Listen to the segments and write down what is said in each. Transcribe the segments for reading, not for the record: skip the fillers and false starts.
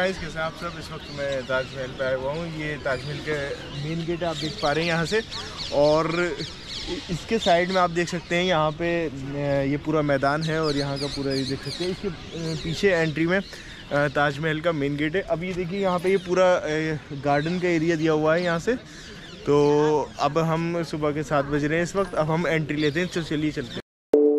Guys, कैसे आप सब। इस वक्त मैं ताजमहल पे आया हुआ हूँ। ये ताजमहल के मेन गेट आप देख पा रहे हैं यहाँ से, और इसके साइड में आप देख सकते हैं यहाँ पे ये पूरा मैदान है और यहाँ का पूरा ये देख सकते हैं। इसके पीछे एंट्री में ताजमहल का मेन गेट है। अब ये देखिए यहाँ पे ये पूरा गार्डन का एरिया दिया हुआ है यहाँ से। तो अब हम सुबह के 7 बज रहे हैं इस वक्त। अब हम एंट्री लेते हैं, तो चलिए चलते हैं।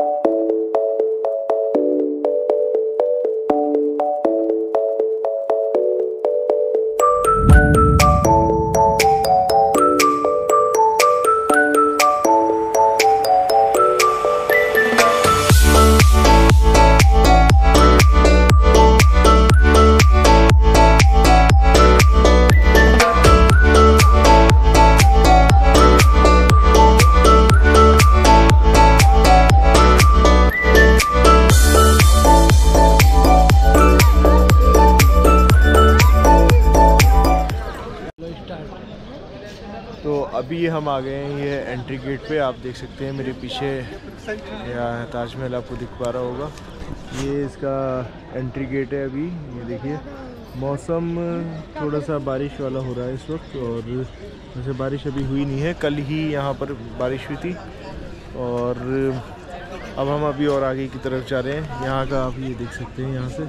तो अभी हम आ गए हैं ये एंट्री गेट पे। आप देख सकते हैं मेरे पीछे यहाँ ताजमहल आपको दिख पा रहा होगा। ये इसका एंट्री गेट है। अभी ये देखिए मौसम थोड़ा सा बारिश वाला हो रहा है इस वक्त, और वैसे बारिश अभी हुई नहीं है। कल ही यहाँ पर बारिश हुई थी। और अब हम अभी और आगे की तरफ जा रहे हैं। यहाँ का आप ये देख सकते हैं यहाँ से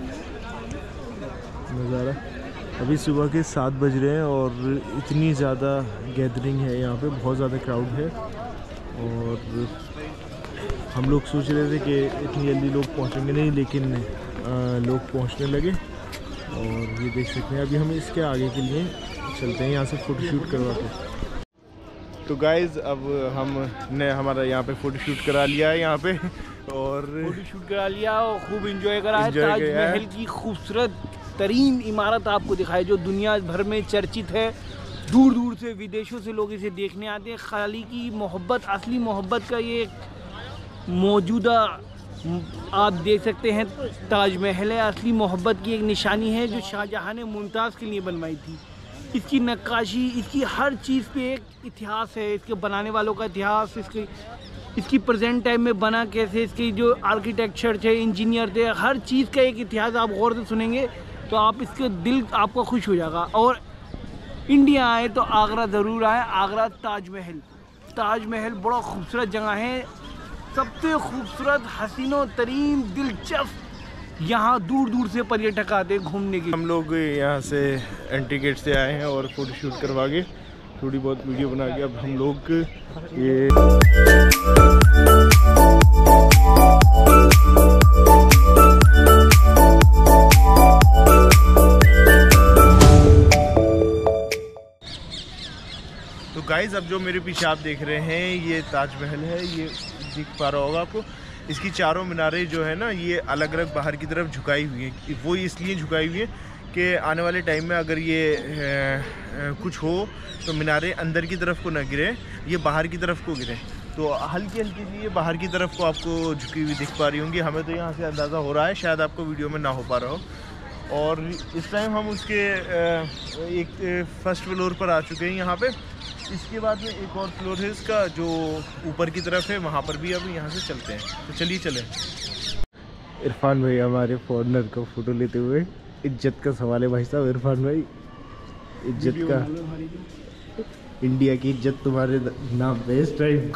नज़ारा। अभी सुबह के 7 बज रहे हैं और इतनी ज़्यादा गैदरिंग है यहाँ पे, बहुत ज़्यादा क्राउड है। और हम लोग सोच रहे थे कि इतनी जल्दी लोग पहुँचेंगे नहीं, लेकिन लोग पहुँचने लगे। और ये देख सकते हैं अभी हम इसके आगे के लिए चलते हैं यहाँ से फ़ोटोशूट करवा के। तो गाइज़ अब हमने हमारा यहाँ पे फ़ोटोशूट करा लिया है यहाँ पे, और फ़ोटोशूट करा लिया और खूब इंजॉय करा है। ताजमहल की खूबसूरत तरीन इमारत आपको दिखाई जो दुनिया भर में चर्चित है। दूर दूर से विदेशों से लोग इसे देखने आते हैं। खाली की मोहब्बत, असली मोहब्बत का ये मौजूदा आप देख सकते हैं ताजमहल है। असली मोहब्बत की एक निशानी है जो शाहजहां ने मुमताज़ के लिए बनवाई थी। इसकी नक्काशी, इसकी हर चीज़ पे एक इतिहास है। इसके बनाने वालों का इतिहास, इसकी प्रेजेंट टाइम में बना कैसे, इसकी जो आर्किटेक्चर थे, इंजीनियर थे, हर चीज़ का एक इतिहास आप गौर से सुनेंगे तो आप इसके दिल आपका खुश हो जाएगा। और इंडिया आए तो आगरा ज़रूर आए। आगरा ताजमहल बड़ा खूबसूरत जगह है। सबसे खूबसूरत, हसीनो तरीन, दिलचस्प। यहाँ दूर दूर से पर्यटक आते हैं घूमने के। हम लोग यहाँ से एंट्री गेट से आए हैं और फ़ोटोशूट करवा के थोड़ी बहुत वीडियो बना के अब हम लोग ये तो गाइज़ अब जो मेरे पीछे आप देख रहे हैं ये ताजमहल है। ये दिख पा रहा होगा आपको। इसकी चारों मीनारें जो है ना, ये अलग अलग बाहर की तरफ झुकाई हुई है। वो इसलिए झुकाई हुई है कि आने वाले टाइम में अगर ये कुछ हो तो मीनारें अंदर की तरफ को ना गिरे, ये बाहर की तरफ को गिरे। तो हल्की हल्की सी ये बाहर की तरफ को आपको झुकी हुई दिख पा रही होंगी। हमें तो यहाँ से अंदाज़ा हो रहा है, शायद आपको वीडियो में ना हो पा रहा हो। और इस टाइम हम उसके एक फर्स्ट फ्लोर पर आ चुके हैं यहाँ पे। इसके बाद में एक और फ्लोर है इसका जो ऊपर की तरफ है, वहाँ पर भी अब यहाँ से चलते हैं। तो चलिए चलें। इरफान भाई हमारे फॉरेनर का फ़ोटो लेते हुए। इज्जत का सवाल है भाई साहब। इरफान भाई, इज्जत का, इंडिया की इज्जत तुम्हारे नाम पे इस टाइम।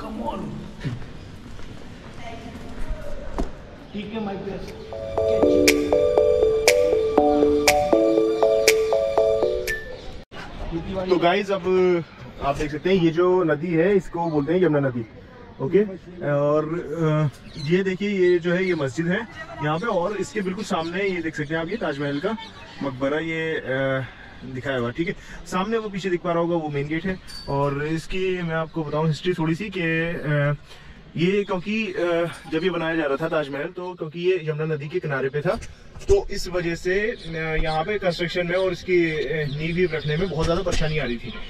ठीक है माय बेस्ट। तो गाइज अब आप देख सकते हैं ये जो नदी है इसको बोलते हैं यमुना नदी। ओके, और ये देखिए ये जो है ये मस्जिद है यहाँ पे, और इसके बिल्कुल सामने ये देख सकते हैं आप ये ताजमहल का मकबरा ये दिखाया हुआ। ठीक है, सामने वो पीछे दिख पा रहा होगा वो मेन गेट है। और इसकी मैं आपको बताऊं हिस्ट्री थोड़ी सी कि ये क्योंकि जब ये बनाया जा रहा था ताजमहल, तो क्योंकि ये यमुना नदी के किनारे पे था, तो इस वजह से यहाँ पे कंस्ट्रक्शन में और इसकी नींव रखने में बहुत ज़्यादा परेशानी आ रही थी।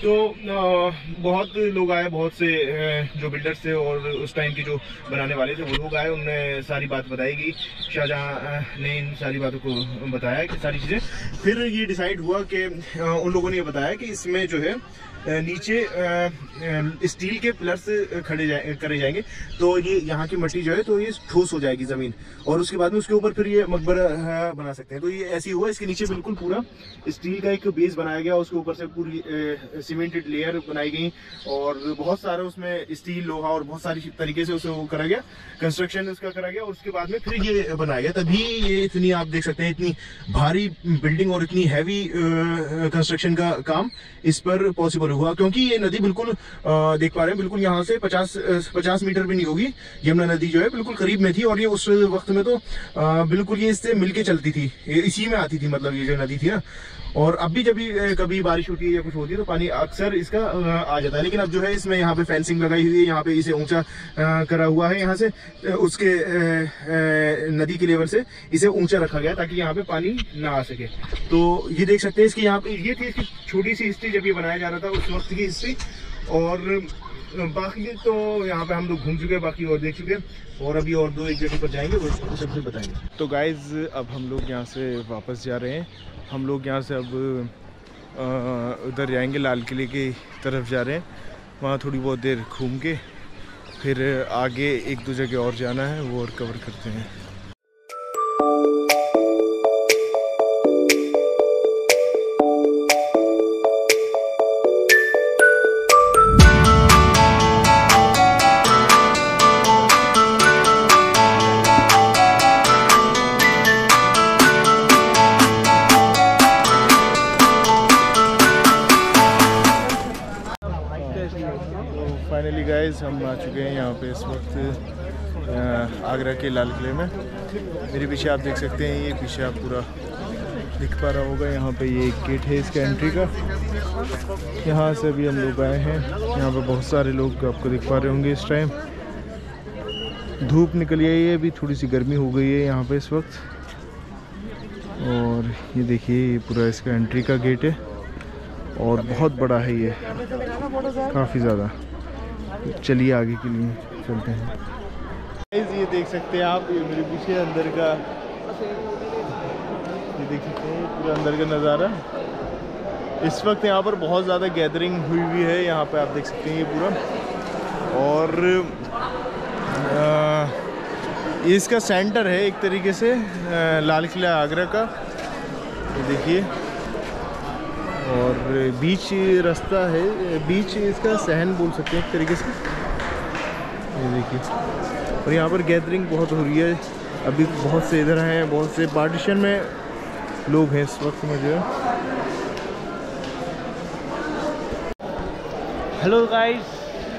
तो बहुत लोग आए, बहुत से जो बिल्डर्स थे और उस टाइम के जो बनाने वाले थे वो लोग आए, उनने सारी बात बताई गई। शाहजहां ने इन सारी बातों को बताया कि सारी चीज़ें। फिर ये डिसाइड हुआ कि उन लोगों ने ये बताया कि इसमें जो है नीचे स्टील के पिलर्स करे जाएंगे, तो ये यहाँ की मिट्टी जो है तो ये ठोस हो जाएगी ज़मीन, और उसके बाद में उसके ऊपर फिर ये मकबरा बना सकते हैं। तो ये ऐसे ही हुआ। इसके नीचे बिल्कुल पूरा स्टील का एक बेस बनाया गया, उसके ऊपर से पूरी सीमेंटेड लेयर बनाई गई, और बहुत सारा उसमें स्टील, लोहा और बहुत सारी तरीके से उसे वो करा गया, कंस्ट्रक्शन उसका करा गया, और उसके बाद में फिर ये बनाया गया। तभी ये इतनी, आप देख सकते हैं, इतनी भारी बिल्डिंग और इतनी हैवी कंस्ट्रक्शन का काम इस पर पॉसिबल हुआ, क्योंकि ये नदी बिल्कुल देख पा रहे हैं, बिल्कुल यहाँ से 50 मीटर भी नहीं होगी। यमुना नदी जो है बिल्कुल करीब में थी, और ये उस वक्त में तो बिल्कुल ये इससे मिलके चलती थी, इसी में आती थी, मतलब ये जो नदी थी ना। और अब भी जब भी कभी बारिश होती है या कुछ होती है तो पानी अक्सर इसका आ जाता है। लेकिन अब जो है इसमें यहाँ पे फेंसिंग लगाई हुई है, यहाँ पे इसे ऊंचा करा हुआ है, यहाँ से उसके नदी के लेवल से इसे ऊंचा रखा गया ताकि यहाँ पे पानी ना आ सके। तो ये देख सकते हैं इसकी यहाँ पे ये थी इसकी छोटी सी हिस्ट्री जब ये बनाया जा रहा था उस वक्त की हिस्ट्री। और बाकी तो यहाँ पे हम लोग घूम चुके हैं, बाकी और देख चुके हैं, और अभी और दो एक जगह पर जाएंगे, वो सबसे बताएंगे। तो गाइज अब हम लोग यहाँ से वापस जा रहे हैं। हम लोग यहाँ से अब उधर जाएंगे, लाल किले की तरफ जा रहे हैं। वहाँ थोड़ी बहुत देर घूम के फिर आगे एक दो जगह और जाना है, वो और कवर करते हैं। फाइनली गाइस हम आ चुके हैं यहाँ पे इस वक्त आगरा के लाल किले में। मेरे पीछे आप देख सकते हैं, ये पीछे आप पूरा दिख पा रहा होगा, यहाँ पे ये एक गेट है इसका एंट्री का। यहाँ से अभी हम लोग आए हैं, यहाँ पे बहुत सारे लोग आपको दिख पा रहे होंगे। इस टाइम धूप निकली है, अभी थोड़ी सी गर्मी हो गई है यहाँ पे इस वक्त। और ये देखिए, ये पूरा इसका एंट्री का गेट है और बहुत बड़ा है ये, काफ़ी ज़्यादा। चलिए आगे के लिए चलते हैं। ये देख सकते हैं आप, ये मेरे पीछे अंदर का, ये देख सकते हैं पूरा अंदर का नज़ारा। इस वक्त यहाँ पर बहुत ज़्यादा गैदरिंग हुई है, यहाँ पे आप देख सकते हैं ये पूरा। और ये इसका सेंटर है एक तरीके से लाल किला आगरा का, ये देखिए। और बीच रास्ता है, बीच इसका सहन बोल सकते हैं एक तरीके से, ये देखिए। और यहाँ पर गैदरिंग बहुत हो रही है, अभी बहुत से इधर हैं, बहुत से पार्टीशन में लोग हैं इस वक्त में जो है। Hello guys,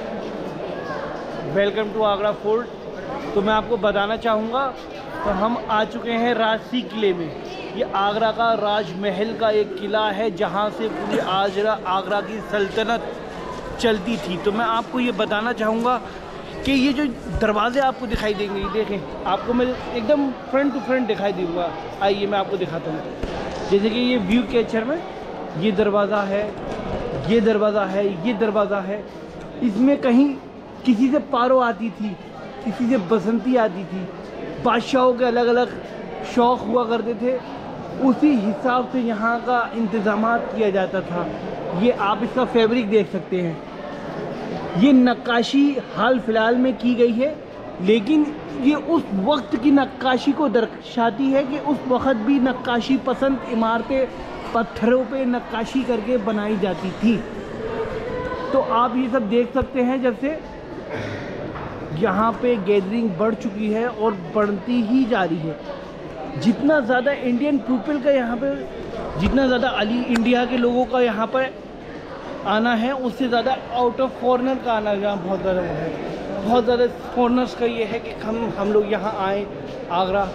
welcome to Agra fort. तो मैं आपको बताना चाहूँगा, तो हम आ चुके हैं राजसी किले में। ये आगरा का राजमहल का एक किला है, जहाँ से पूरी आगरा की सल्तनत चलती थी। तो मैं आपको ये बताना चाहूँगा कि ये जो दरवाजे आपको दिखाई देंगे, ये देखें, आपको मैं एकदम फ्रंट टू फ्रंट दिखाई दूँगा। आइए मैं आपको दिखाता हूँ। जैसे कि ये व्यू कैचर में ये दरवाज़ा है, ये दरवाज़ा है, ये दरवाज़ा है। इसमें कहीं किसी से पारो आती थी, किसी से बसंती आती थी, बादशाहों के अलग अलग शौक़ हुआ करते थे, उसी हिसाब से यहाँ का इंतज़ामात किया जाता था। ये आप इसका फैब्रिक देख सकते हैं, ये नक्काशी हाल फिलहाल में की गई है, लेकिन ये उस वक्त की नक्काशी को दर्शाती है कि उस वक्त भी नक्काशी पसंद इमारतें पत्थरों पे नक्काशी करके बनाई जाती थी। तो आप ये सब देख सकते हैं, जब से यहाँ पे गैदरिंग बढ़ चुकी है और बढ़ती ही जा रही है। जितना ज़्यादा इंडियन पीपल का यहाँ पे, जितना ज़्यादा इंडिया के लोगों का यहाँ पर आना है, उससे ज़्यादा आउट ऑफ फॉरेनर का आना यहाँ बहुत ज़्यादा है। बहुत ज़्यादा फॉरेनर्स का ये है कि हम लोग यहाँ आए। आगरा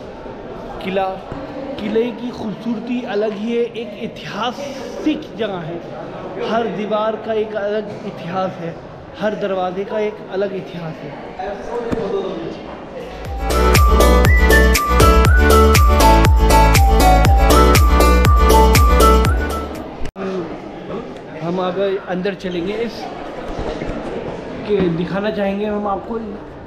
किले की खूबसूरती अलग ही है, एक ऐतिहासिक जगह है। हर दीवार का एक अलग इतिहास है, हर दरवाजे का एक अलग इतिहास है। हम अब अंदर चलेंगे, इस के दिखाना चाहेंगे हम आपको।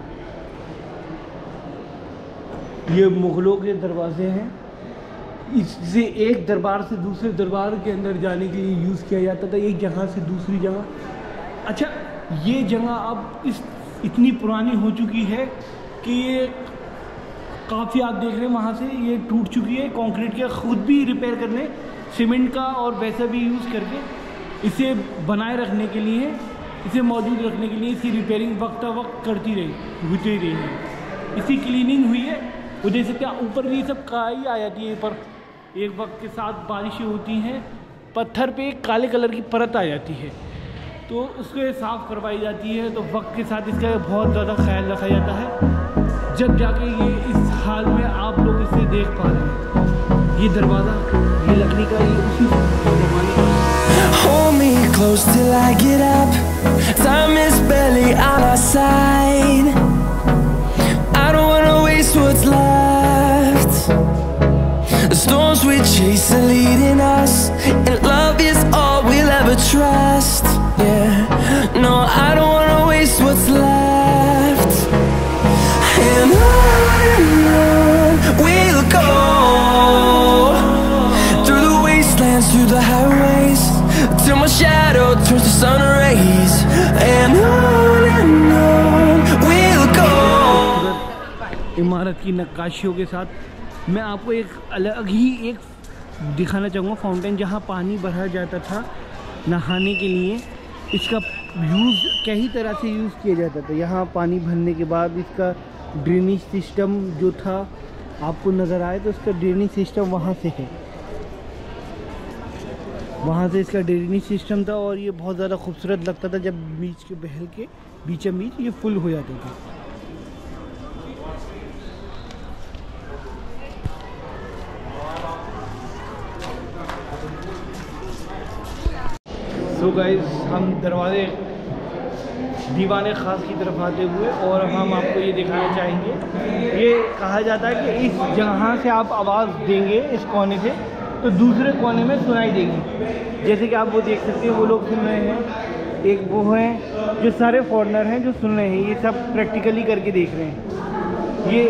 ये मुग़लों के दरवाजे हैं, इससे एक दरबार से दूसरे दरबार के अंदर जाने के लिए यूज़ किया जाता था, एक जगह से दूसरी जगह। अच्छा, ये जगह अब इतनी पुरानी हो चुकी है कि ये काफ़ी, आप देख रहे हैं वहाँ से ये टूट चुकी है। कंक्रीट का खुद भी रिपेयर करने, सीमेंट का और वैसा भी यूज़ करके इसे बनाए रखने के लिए, इसे मौजूद रखने के लिए इसकी रिपेयरिंग वक्त करती होती रही है। इसकी क्लीनिंग हुई है, वो देख सकते हैं ऊपर भी सब काई आ जाती है। पर एक वक्त के साथ बारिशें होती हैं, पत्थर पे काले कलर की परत आ जाती है, तो उसको साफ़ करवाई जाती है। तो वक्त के साथ इसका बहुत ज़्यादा ख्याल रखा जाता है, जब जाके ये इस हाल में आप लोग इसे देख पा रहे हैं। ये दरवाज़ा, ये लकड़ी का, ये उसी ज़माने का। Hold me close till I get up. Time is barely on our side. I don't wanna waste what's left. The storms we chase are leading us, and love is all we'll ever trust. Yeah, no, I don't wanna waste what's left. And on we'll go, through the wastelands, through the highways, till my shadow turns to sun rays. And on we'll go. इमारत की नक्काशियों के साथ मैं आपको एक अलग ही एक दिखाना चाहूँगा फाउंटेन, जहाँ पानी भरा जाता था नहाने के लिए। इसका यूज़ कई तरह से यूज़ किया जाता था। यहाँ पानी भरने के बाद इसका ड्रेनेज सिस्टम जो था, आपको नज़र आए तो इसका ड्रेनेज सिस्टम वहाँ से है, वहाँ से इसका ड्रेनेज सिस्टम था। और ये बहुत ज़्यादा खूबसूरत लगता था जब बीच के बहल के बीचों बीच ये फुल हो जाता था। तो गाइस, हम दरवाजे दीवाने ख़ास की तरफ आते हुए, और हम आपको ये दिखाना चाहेंगे, ये कहा जाता है कि इस जगह से आप आवाज़ देंगे इस कोने से, तो दूसरे कोने में सुनाई देगी। जैसे कि आप वो देख सकते हैं, वो लोग सुन रहे हैं, एक वो हैं जो सारे फॉरेनर हैं जो सुन रहे हैं, ये सब प्रैक्टिकली करके देख रहे हैं। ये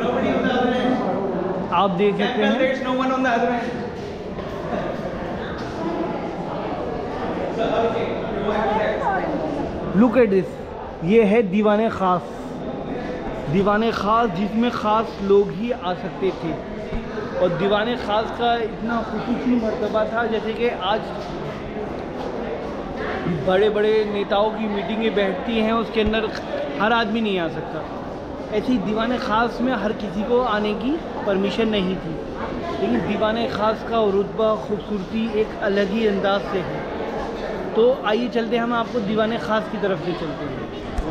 आप देख सकते हैं। लुक एट दिस, ये है दीवाने ख़ास। दीवाने ख़ास जिसमें ख़ास लोग ही आ सकते थे, और दीवाने ख़ास का इतना खुसूसी मर्तबा था, जैसे कि आज बड़े बड़े नेताओं की मीटिंगें बैठती हैं, उसके अंदर हर आदमी नहीं आ सकता। ऐसे ही दीवाने ख़ास में हर किसी को आने की परमिशन नहीं थी, लेकिन दीवाने ख़ास का रुतबा, खूबसूरती एक अलग ही अंदाज से है। तो आइए चलते हैं, हम आपको दीवाने ख़ास की तरफ से चलते हैं।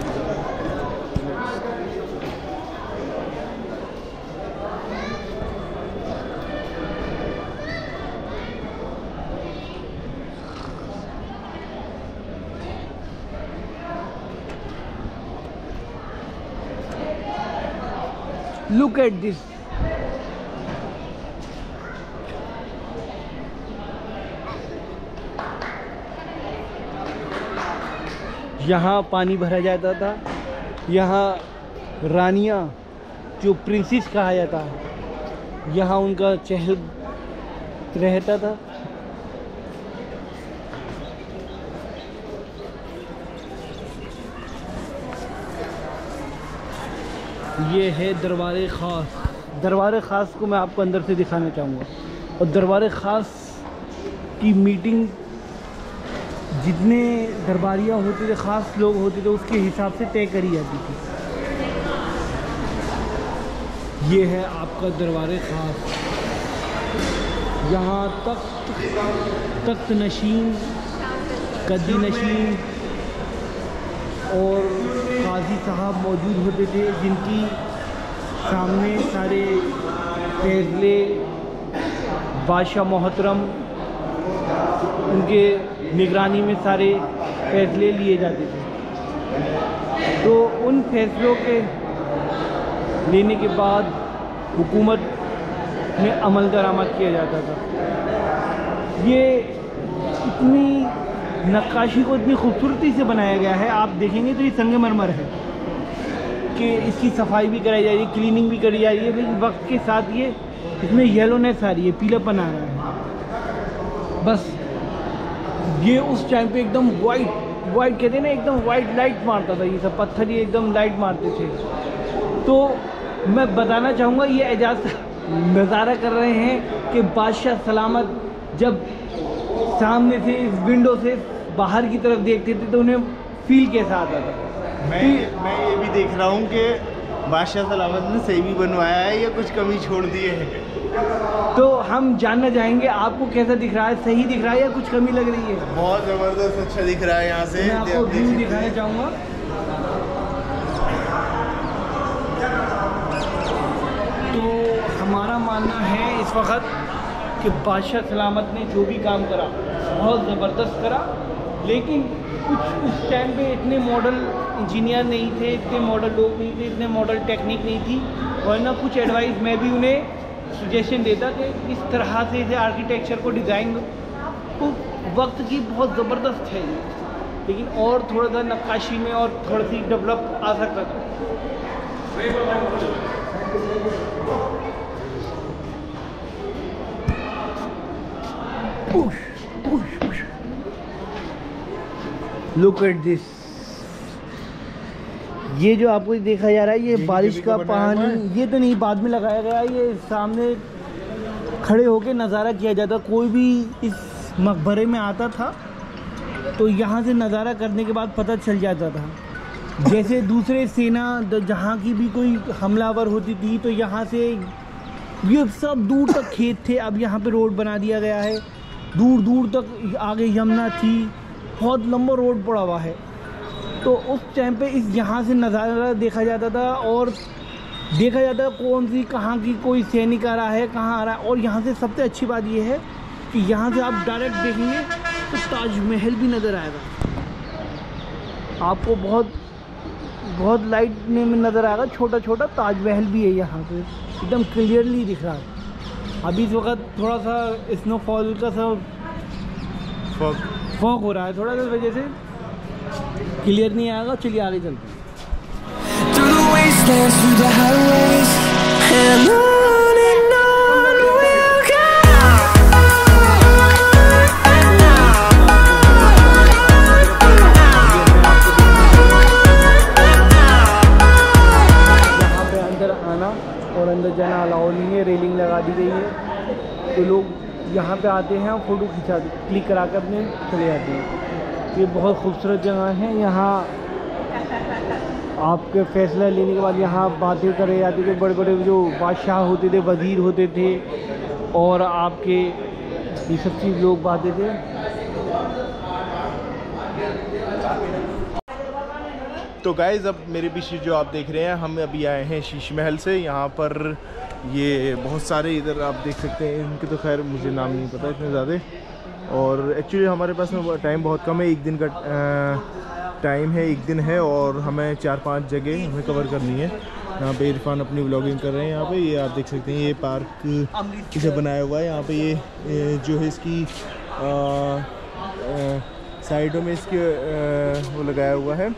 लुक एट दिस, यहाँ पानी भरा जाता था, यहाँ रानियाँ जो प्रिंसेस कहा जाता है, यहाँ उनका चहल रहता था। ये है दरबार ख़ास। दरबार ख़ास को मैं आपको अंदर से दिखाना चाहूँगा, और दरबार ख़ास की मीटिंग जितने दरबारिया होते थे, ख़ास लोग होते थे, उसके हिसाब से तय करी जाती थी। ये है आपका दरबार ख़ास। यहाँ तख्त नशीन, गद्दी नशीन और काजी साहब मौजूद होते थे, जिनकी सामने सारे फैसले बादशाह मोहतरम, उनके निगरानी में सारे फैसले लिए जाते थे। तो उन फैसलों के लेने के बाद हुकूमत में अमल दरामद किया जाता था। ये इतनी नक्काशी को इतनी खूबसूरती से बनाया गया है, आप देखेंगे तो ये संगमरमर है कि इसकी सफाई भी कराई जा रही है, क्लीनिंग भी करी जा रही है, लेकिन वक्त के साथ ये इसमें येलोनेस आ रही है, पीलापन आ रहा है। बस ये उस टाइम पे एकदम वाइट कहते हैं ना, एकदम वाइट लाइट मारता था, ये सब पत्थर ये एकदम लाइट मारते थे। तो मैं बताना चाहूँगा ये एजाज नज़ारा कर रहे हैं कि बादशाह सलामत जब सामने से इस विंडो से बाहर की तरफ देखते थे तो उन्हें फील कैसा आता था। मैं ये भी देख रहा हूँ कि बादशाह सलामत ने सही भी बनवाया है या कुछ कमी छोड़ दी है। तो हम जानना चाहेंगे आपको कैसा दिख रहा है, सही दिख रहा है या कुछ कमी लग रही है? बहुत ज़बरदस्त अच्छा दिख रहा है यहाँ से। मैं आपको व्यू दिखाना चाहूँगा। तो हमारा मानना है इस वक्त कि बादशाह सलामत ने जो भी काम करा बहुत ज़बरदस्त करा, लेकिन कुछ उस टाइम पे इतने मॉडल इंजीनियर नहीं थे, इतने मॉडल लोग नहीं थे, इतने मॉडल टेक्निक नहीं थी, वरना कुछ एडवाइस मैं भी उन्हें सजेशन देता कि इस तरह से इसे आर्किटेक्चर को डिज़ाइन तो वक्त की बहुत ज़बरदस्त है ये, लेकिन और थोड़ा सा नक्काशी में और थोड़ी सी डेवलप आ सकता था। लुक एट दिस, ये जो आपको देखा जा रहा है ये बारिश का पानी, ये तो नहीं बाद में लगाया गया, ये सामने खड़े होके नज़ारा किया जाता। कोई भी इस मकबरे में आता था तो यहाँ से नज़ारा करने के बाद पता चल जाता था। जैसे दूसरे सेना जहाँ की भी कोई हमलावर होती थी तो यहाँ से ये सब दूर तक खेत थे, अब यहाँ पे रोड बना दिया गया है, दूर दूर तक आगे यमुना थी, बहुत लंबा रोड पड़ा हुआ है। तो उस टाइम पे इस यहाँ से नज़ारा देखा जाता था और देखा जाता है कौन सी कहाँ की कोई सैनिक आ रहा है, कहाँ आ रहा है। और यहाँ से सबसे अच्छी बात ये है कि यहाँ से आप डायरेक्ट देखेंगे तो ताजमहल भी नज़र आएगा आपको, बहुत लाइट में नज़र आएगा, छोटा छोटा ताजमहल भी है यहाँ पे, एकदम क्लियरली दिख रहा है। अभी इस वक्त थोड़ा सा स्नोफॉल का सा फॉग हो रहा है, थोड़ा सा वजह से क्लियर नहीं आएगा। चलिए आगे चलते हैं। यहाँ पे अंदर आना और अंदर जाना अलाउ नहीं है, रेलिंग लगा दी गई है, तो लोग यहाँ पे आते हैं और फ़ोटो क्लिक करा कर अपने चले जाते हैं। ये बहुत खूबसूरत जगह है, यहाँ आपके फ़ैसला लेने के बाद यहाँ बातें करे जाती थी, बड़े बड़े जो बादशाह होते थे, वज़ीर होते थे और आपके ये सब चीज़ लोग बातें थे। तो गाइज़ अब मेरे पीछे जो आप देख रहे हैं, हम अभी आए हैं शीश महल से। यहाँ पर ये बहुत सारे इधर आप देख सकते हैं, इनके तो खैर मुझे नाम नहीं पता इतने ज़्यादा, और एक्चुअली हमारे पास में टाइम बहुत कम है, एक दिन का टाइम है, एक दिन है और हमें 4-5 जगह हमें कवर करनी है। यहाँ पे इरफान अपनी व्लॉगिंग कर रहे हैं। यहाँ पे ये आप देख सकते हैं, ये पार्क इसे बनाया हुआ है। यहाँ पे ये जो है इसकी साइडों में इसके वो लगाया हुआ है,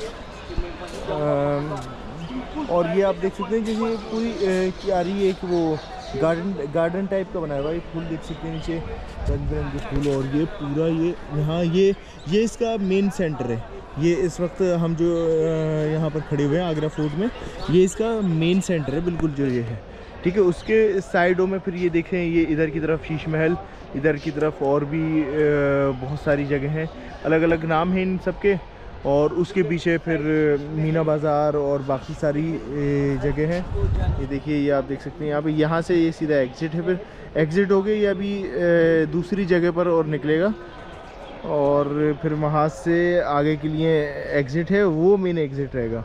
और ये आप देख सकते हैं जैसे पूरी क्यारी है कि वो गार्डन टाइप का बनाया हुआ है। फूल देख सकते हैं नीचे, रंग बिरंगे फूल, और ये पूरा ये यहाँ ये इसका मेन सेंटर है। ये इस वक्त हम जो यहाँ पर खड़े हुए हैं आगरा फोर्ट में, ये इसका मेन सेंटर है बिल्कुल जो ये है, ठीक है। उसके साइडों में फिर ये देखें, ये इधर की तरफ शीश महल, इधर की तरफ और भी बहुत सारी जगह हैं, अलग अलग नाम हैं इन सब के, और उसके पीछे फिर मीना बाज़ार और बाकी सारी जगह हैं। ये देखिए, ये आप देख सकते हैं यहाँ पे, यहाँ से ये सीधा एग्ज़िट है, फिर एग्ज़िट हो गई, ये अभी दूसरी जगह पर और निकलेगा, और फिर वहाँ से आगे के लिए एग्ज़िट है, वो मेन एग्ज़िट रहेगा।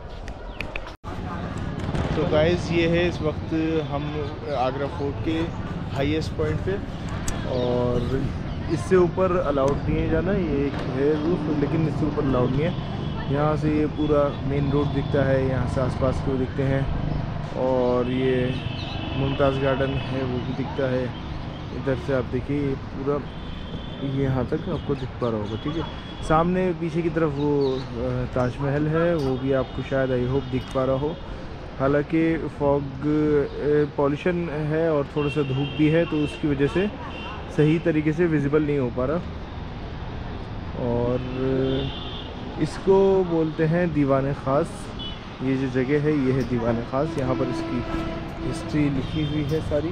तो गाइस ये है इस वक्त हम आगरा फोर्ट के हाईएस्ट पॉइंट पे, और इससे ऊपर अलाउड नहीं है जाना, ये एक है रूफ, लेकिन इससे ऊपर अलाउड नहीं है। यहाँ से ये पूरा मेन रोड दिखता है, यहाँ से आसपास के वो दिखते हैं, और ये मुमताज़ गार्डन है वो भी दिखता है। इधर से आप देखिए, ये पूरा ये यहाँ तक आपको दिख पा रहा होगा, ठीक है। सामने पीछे की तरफ वो ताजमहल है, वो भी आपको शायद आई होप दिख पा रहा हो। हालांकि फॉग पॉल्यूशन है और थोड़ा सा धूप भी है, तो उसकी वजह से सही तरीके से विजिबल नहीं हो पा रहा। और इसको बोलते हैं दीवान ख़ास। ये जो जगह है ये है दीवान ख़ास। यहाँ पर इसकी हिस्ट्री लिखी हुई है सारी।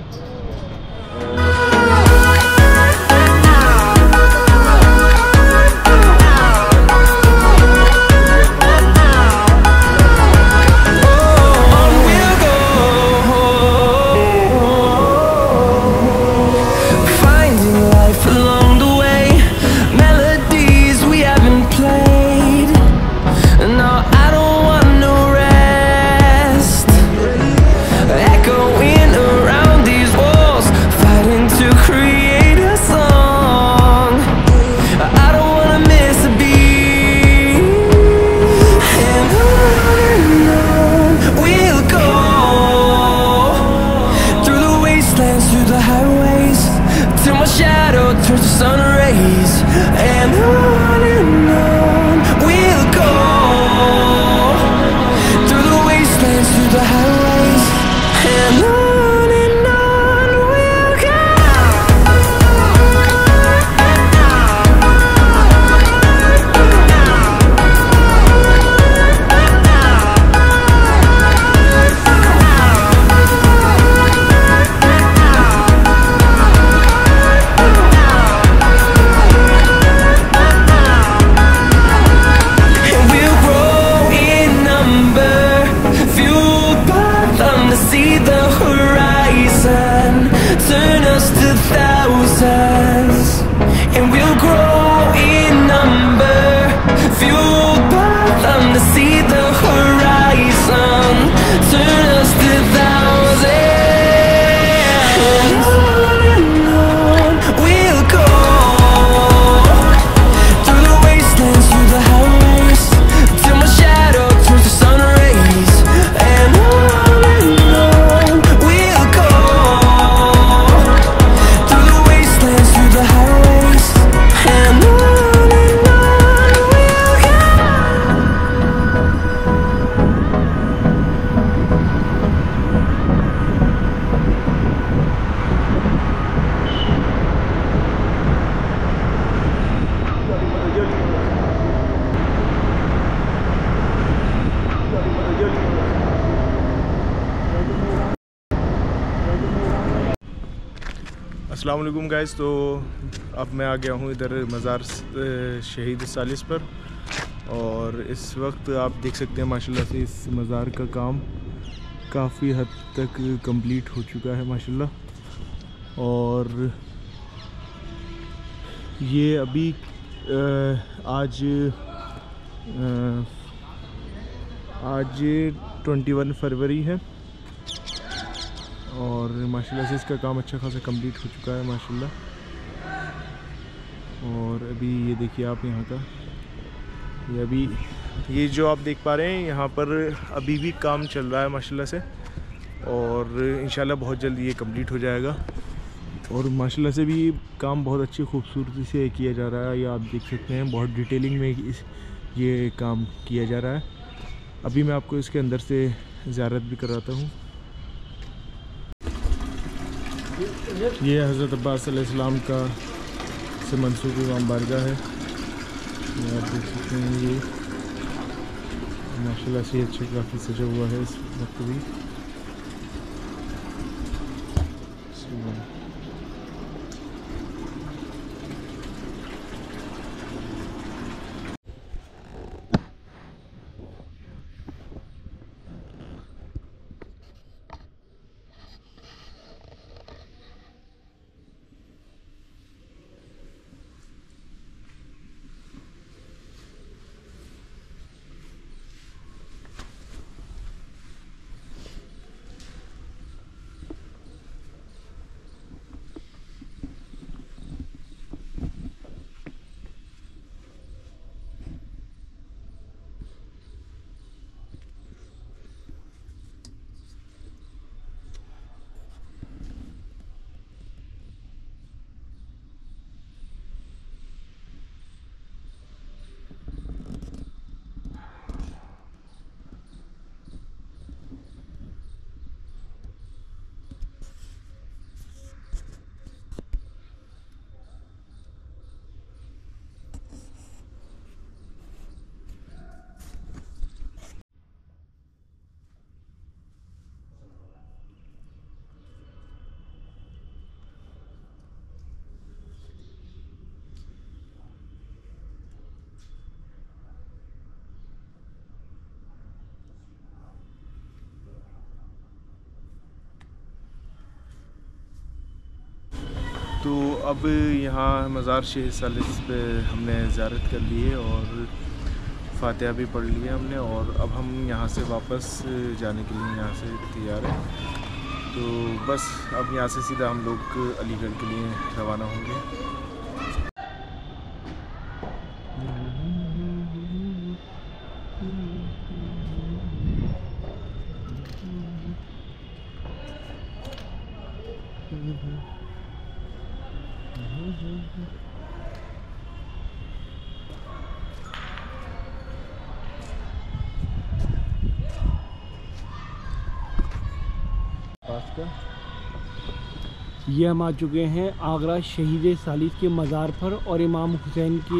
अस्सलाम वालेकुम गाइस। तो अब मैं आ गया हूँ इधर मज़ार शहीद सालिस पर, और इस वक्त आप देख सकते हैं माशाल्लाह से इस मज़ार का काम काफ़ी हद तक कंप्लीट हो चुका है माशाल्लाह। और ये अभी आज 21 फरवरी है, और माशाल्लाह से इसका काम अच्छा खासा कंप्लीट हो चुका है माशाल्लाह। और अभी ये देखिए आप यहाँ का, ये जो आप देख पा रहे हैं यहाँ पर अभी भी काम चल रहा है माशाल्लाह से, और इंशाल्लाह बहुत जल्द ये कंप्लीट हो जाएगा। और माशाल्लाह से भी काम बहुत अच्छी खूबसूरती से किया जा रहा है। ये आप देख सकते हैं बहुत डिटेलिंग में ये काम किया जा रहा है। अभी मैं आपको इसके अंदर से ज़ियारत भी कराता हूँ। ये हज़रत अब्बास अलैहिस्सलाम का से मंसूब इमाम बारगाह है। ये आप देख सकते हैं, ये माशाल्लाह से अच्छा काफ़ी सजा हुआ है इस वक्त भी। तो अब यहाँ मज़ार शेख सालिस पे हमने ज़ियारत कर ली है और फातिहा भी पढ़ लिया हमने, और अब हम यहाँ से वापस जाने के लिए यहाँ से तैयार हैं। तो बस अब यहाँ से सीधा हम लोग अलीगढ़ के लिए रवाना होंगे। ये हम आ चुके हैं आगरा शहीद सालिस के मज़ार पर और इमाम हुसैन के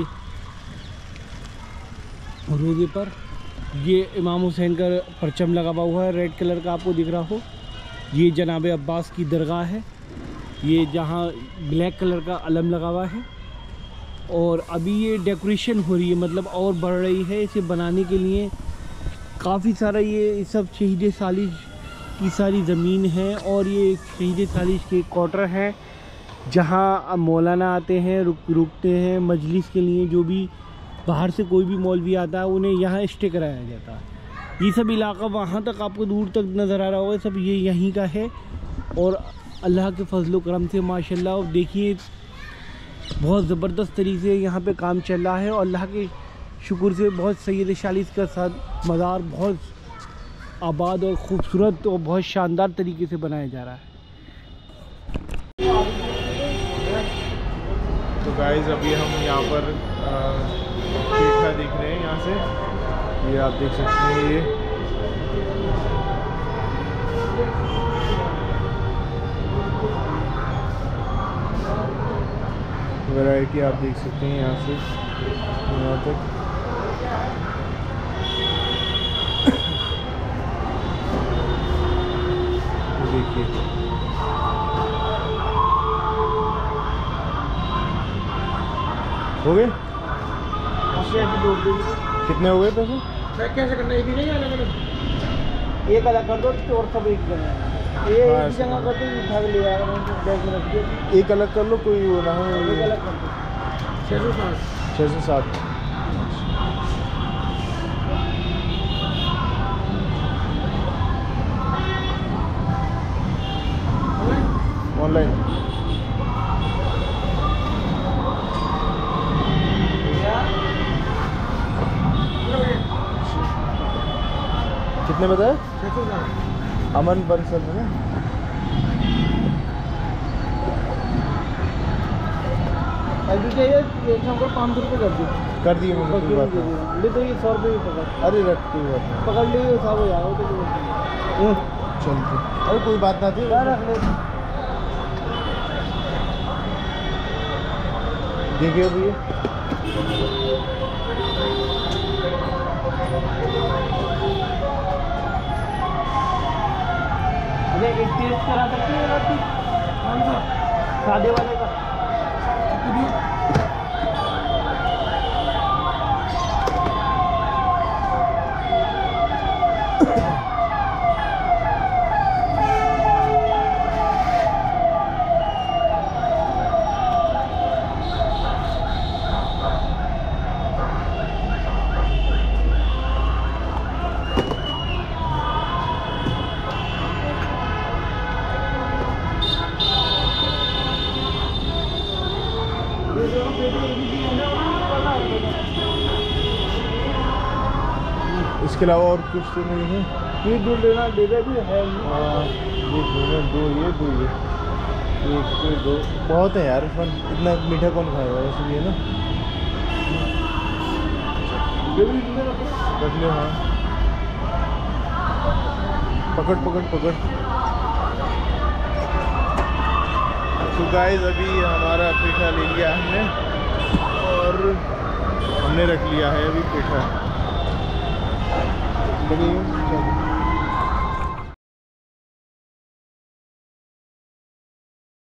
रोज़े पर। ये इमाम हुसैन का परचम लगा हुआ है रेड कलर का, आपको दिख रहा हो। ये जनाब अब्बास की दरगाह है, ये जहाँ ब्लैक कलर का अलम लगा हुआ है। और अभी ये डेकोरेशन हो रही है, मतलब और बढ़ रही है। इसे बनाने के लिए काफ़ी सारा ये सब शहीद सालिस की सारी ज़मीन है, और ये शहीद सालिस के क्वार्टर है जहाँ मौलाना आते हैं, रुकते हैं मजलिस के लिए। जो भी बाहर से कोई भी मौलवी आता है उन्हें यहाँ स्टे कराया जाता है। ये सब इलाका वहाँ तक आपको दूर तक नज़र आ रहा होगा, सब ये यहीं का है। और अल्लाह के फजल करम से माशाल्लाह देखिए बहुत ज़बरदस्त तरीके से यहाँ पे काम चल रहा है, और अल्लाह के शुक्र से बहुत सैयद सालिस का साथ मज़ार बहुत आबाद और ख़ूबसूरत और बहुत शानदार तरीके से बनाया जा रहा है। तो गाइस अभी हम यहाँ पर पेठा देख रहे हैं यहाँ से, ये आप देख सकते हैं। ये वैरायटी आप देख सकते हैं यहाँ से यहाँ तक। देखिए हो गए, कितने हो गए पैसे? कैसे करना, एक ही नहीं अलग अलग, एक अलग कर दो और सब एक जगह, ये एक जगह कर दो, उठा के ले आएगा बैग में रख दिया। एक अलग कर लो, कोई वो ना हो। एक अलग कर दो 607 ऑनलाइन। कितने बताए? अमन बंसल है ना। एक नंबर 500 रुपये कर दी, कर दिए मैंने, कोई बात नहीं। ले तो ये 100 रुपये पकड़, अरे रख, कोई बात नहीं, पकड़ लीजिए साहब हो जाएगा। चलते, अरे कोई बात ना थी, रख ले। देखिए भैया एक टेस्ट करा सकते हैं कौन सा सादे वाले का? इसके अलावा और कुछ तो नहीं है। ये दो लेना दे दे भी है। ये दो ये एक से दो बहुत है यार, इतना मीठा कौन खाएगा, इसलिए ना रख लो। हाँ पकड़ पकड़ पकड़। तो गाइस अभी हमारा पेठा ले लिया हमने और हमने रख लिया है अभी पेठा।